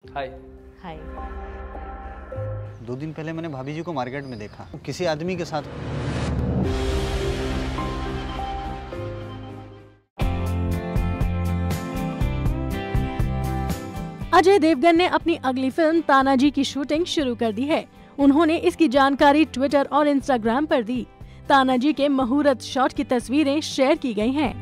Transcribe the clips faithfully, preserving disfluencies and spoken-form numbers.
हाय। हाय। दो दिन पहले मैंने भाभी जी को मार्केट में देखा, किसी आदमी के साथ। अजय देवगन ने अपनी अगली फिल्म तानाजी की शूटिंग शुरू कर दी है। उन्होंने इसकी जानकारी ट्विटर और इंस्टाग्राम पर दी। तानाजी के मुहूर्त शॉट की तस्वीरें शेयर की गई हैं।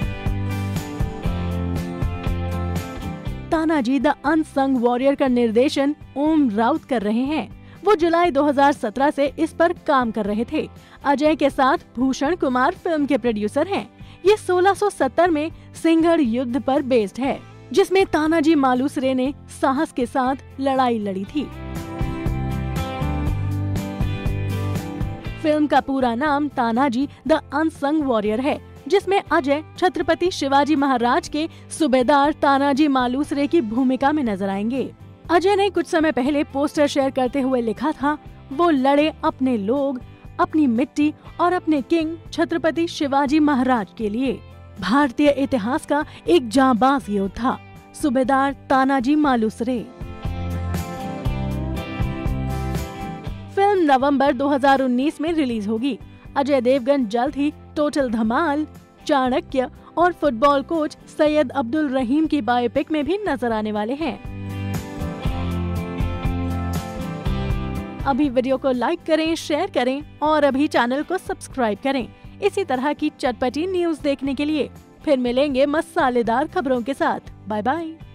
तानाजी द अनसंग वॉरियर का निर्देशन ओम राउत कर रहे हैं। वो जुलाई दो हज़ार सत्रह से इस पर काम कर रहे थे। अजय के साथ भूषण कुमार फिल्म के प्रोड्यूसर हैं। ये सोलह सौ सत्तर में सिंघड़ युद्ध पर बेस्ड है, जिसमें तानाजी मालुसरे ने साहस के साथ लड़ाई लड़ी थी। फिल्म का पूरा नाम तानाजी द अनसंग वॉरियर है, जिसमें अजय छत्रपति शिवाजी महाराज के सूबेदार तानाजी मालुसरे की भूमिका में नजर आएंगे। अजय ने कुछ समय पहले पोस्टर शेयर करते हुए लिखा था, वो लड़े अपने लोग, अपनी मिट्टी और अपने किंग छत्रपति शिवाजी महाराज के लिए। भारतीय इतिहास का एक जांबाज योद्धा सूबेदार तानाजी मालुसरे। फिल्म नवंबर दो हज़ार उन्नीस में रिलीज होगी। अजय देवगन जल्द ही टोटल धमाल, चाणक्य और फुटबॉल कोच सैयद अब्दुल रहीम की बायोपिक में भी नजर आने वाले हैं। अभी वीडियो को लाइक करें, शेयर करें और अभी चैनल को सब्सक्राइब करें इसी तरह की चटपटी न्यूज देखने के लिए। फिर मिलेंगे मसालेदार खबरों के साथ। Bye bye.